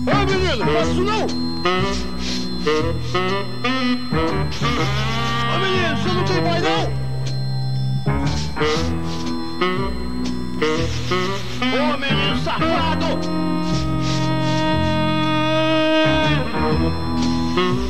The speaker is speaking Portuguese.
Ô, menino, faz isso não! Ô, menino, você não tem pai, não? Ô, menino safado!